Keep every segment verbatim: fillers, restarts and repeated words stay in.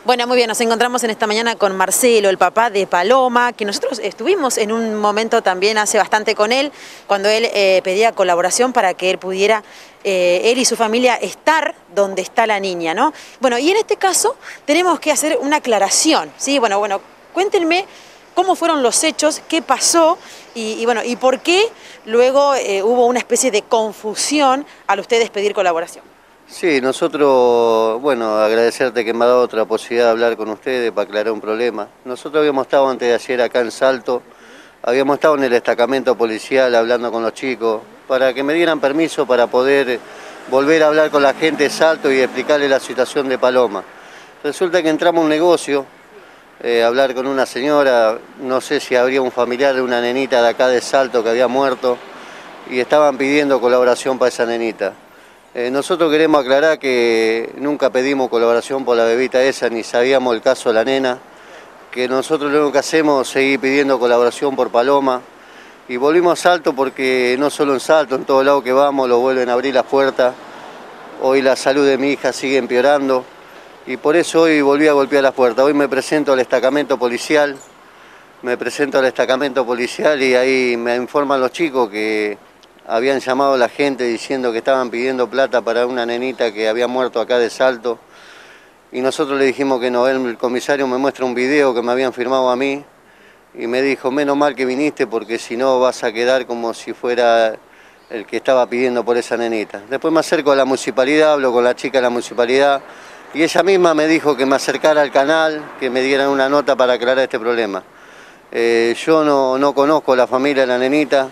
Bueno, muy bien, nos encontramos en esta mañana con Marcelo, el papá de Paloma, que nosotros estuvimos en un momento también hace bastante con él, cuando él eh, pedía colaboración para que él pudiera, eh, él y su familia, estar donde está la niña, ¿no? Bueno, y en este caso tenemos que hacer una aclaración, ¿sí? Bueno, bueno, cuéntenme cómo fueron los hechos, qué pasó y, y bueno, y por qué luego eh, hubo una especie de confusión al ustedes pedir colaboración. Sí, nosotros, bueno, agradecerte que me ha dado otra posibilidad de hablar con ustedes para aclarar un problema. Nosotros habíamos estado antes de ayer acá en Salto, habíamos estado en el destacamento policial hablando con los chicos para que me dieran permiso para poder volver a hablar con la gente de Salto y explicarle la situación de Paloma. Resulta que entramos a un negocio, eh, a hablar con una señora, no sé si habría un familiar de una nenita de acá de Salto que había muerto y estaban pidiendo colaboración para esa nenita. Eh, nosotros queremos aclarar que nunca pedimos colaboración por la bebita esa, ni sabíamos el caso de la nena, que nosotros lo único que hacemos es seguir pidiendo colaboración por Paloma, y volvimos a Salto porque no solo en Salto, en todo lado que vamos lo vuelven a abrir las puertas. Hoy la salud de mi hija sigue empeorando, y por eso hoy volví a golpear las puertas. Hoy me presento al destacamento policial, me presento al destacamento policial y ahí me informan los chicos que habían llamado a la gente diciendo que estaban pidiendo plata para una nenita que había muerto acá de Salto. Y nosotros le dijimos que no. El comisario me muestra un video que me habían firmado a mí y me dijo, menos mal que viniste porque si no vas a quedar como si fuera el que estaba pidiendo por esa nenita. Después me acerco a la municipalidad, hablo con la chica de la municipalidad y ella misma me dijo que me acercara al canal, que me dieran una nota para aclarar este problema. Eh, yo no, no conozco la familia de la nenita.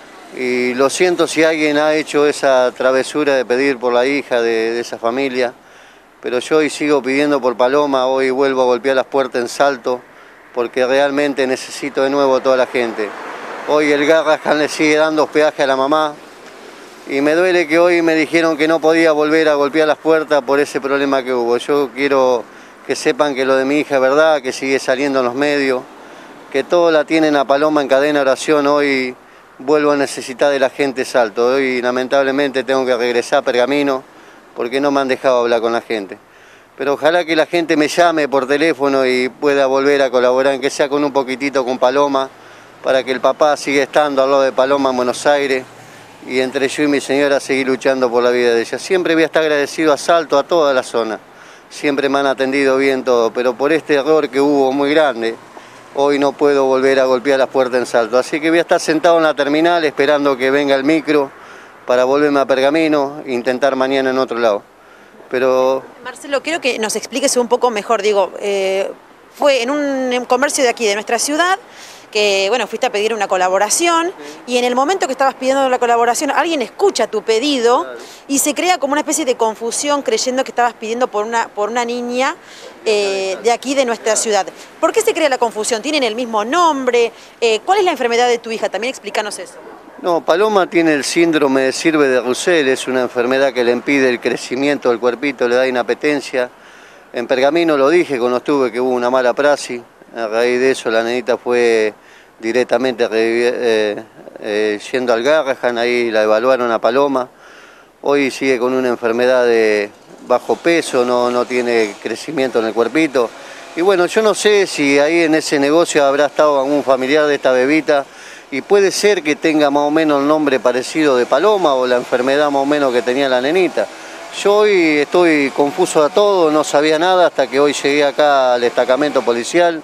Y lo siento si alguien ha hecho esa travesura de pedir por la hija de, de esa familia, pero yo hoy sigo pidiendo por Paloma, hoy vuelvo a golpear las puertas en Salto, porque realmente necesito de nuevo a toda la gente. Hoy el Garrahan le sigue dando hospedaje a la mamá, y me duele que hoy me dijeron que no podía volver a golpear las puertas por ese problema que hubo. Yo quiero que sepan que lo de mi hija es verdad, que sigue saliendo en los medios, que todos la tienen a Paloma en cadena de oración. Hoy vuelvo a necesitar de la gente de Salto. Hoy lamentablemente tengo que regresar a Pergamino porque no me han dejado hablar con la gente. Pero ojalá que la gente me llame por teléfono y pueda volver a colaborar, aunque sea con un poquitito con Paloma, para que el papá siga estando al lado de Paloma en Buenos Aires y entre yo y mi señora seguir luchando por la vida de ella. Siempre voy a estar agradecido a Salto, a toda la zona. Siempre me han atendido bien todo, pero por este error que hubo muy grande, hoy no puedo volver a golpear las puertas en Salto. Así que voy a estar sentado en la terminal esperando que venga el micro para volverme a Pergamino e intentar mañana en otro lado. Pero Marcelo, quiero que nos expliques un poco mejor. Digo, eh, fue en un comercio de aquí, de nuestra ciudad, que bueno, fuiste a pedir una colaboración y en el momento que estabas pidiendo la colaboración alguien escucha tu pedido y se crea como una especie de confusión creyendo que estabas pidiendo por una, por una niña eh, de aquí de nuestra ciudad. ¿Por qué se crea la confusión? ¿Tienen el mismo nombre? Eh, ¿Cuál es la enfermedad de tu hija? También explícanos eso. no, Paloma tiene el síndrome de Sirve de Roussel, es una enfermedad que le impide el crecimiento del cuerpito, le da inapetencia. En Pergamino lo dije cuando estuve que hubo una mala praxis. A raíz de eso la nenita fue directamente eh, eh, yendo al Garrahan, ahí la evaluaron a Paloma. Hoy sigue con una enfermedad de bajo peso, no, no tiene crecimiento en el cuerpito. Y bueno, yo no sé si ahí en ese negocio habrá estado algún familiar de esta bebita y puede ser que tenga más o menos el nombre parecido de Paloma o la enfermedad más o menos que tenía la nenita. Yo hoy estoy confuso a todo, no sabía nada hasta que hoy llegué acá al destacamento policial.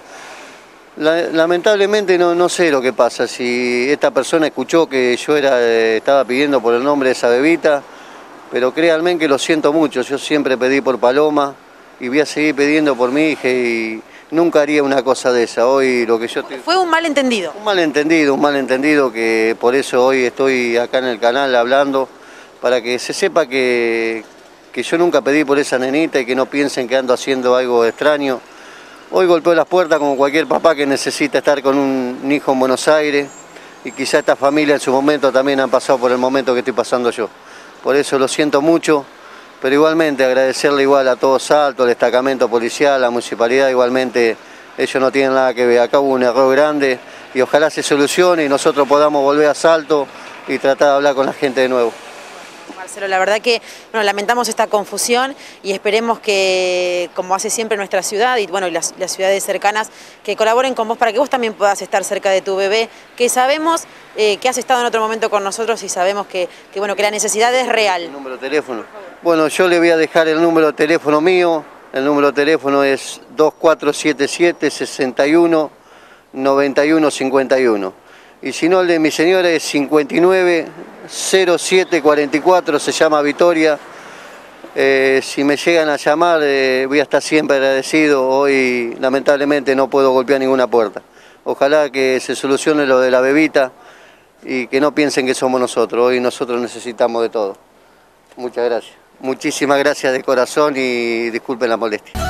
Lamentablemente no, no sé lo que pasa, si esta persona escuchó que yo era, eh, estaba pidiendo por el nombre de esa bebita, pero créanme que lo siento mucho, yo siempre pedí por Paloma y voy a seguir pidiendo por mi hija y nunca haría una cosa de esa. Hoy lo que yo te... Fue un malentendido. Un malentendido, un malentendido que por eso hoy estoy acá en el canal hablando, para que se sepa que, que yo nunca pedí por esa nenita y que no piensen que ando haciendo algo extraño. Hoy golpeo las puertas como cualquier papá que necesita estar con un hijo en Buenos Aires y quizá esta familia en su momento también han pasado por el momento que estoy pasando yo. Por eso lo siento mucho, pero igualmente agradecerle igual a todo Salto, al destacamento policial, a la municipalidad, igualmente ellos no tienen nada que ver. Acá hubo un error grande y ojalá se solucione y nosotros podamos volver a Salto y tratar de hablar con la gente de nuevo. Marcelo, la verdad que bueno, lamentamos esta confusión y esperemos que, como hace siempre nuestra ciudad y bueno, y las, las ciudades cercanas, que colaboren con vos para que vos también puedas estar cerca de tu bebé, que sabemos eh, que has estado en otro momento con nosotros y sabemos que, que, bueno, que la necesidad es real. El número de teléfono. Bueno, yo le voy a dejar el número de teléfono mío. El número de teléfono es dos cuatro siete siete, seis uno, nueve uno cinco uno. Y si no, el de mi señora es cincuenta y nueve, cero siete cuarenta y cuatro, se llama Victoria. Eh, si me llegan a llamar, eh, voy a estar siempre agradecido. Hoy, lamentablemente, no puedo golpear ninguna puerta. Ojalá que se solucione lo de la bebita y que no piensen que somos nosotros. Hoy nosotros necesitamos de todo. Muchas gracias. Muchísimas gracias de corazón y disculpen la molestia.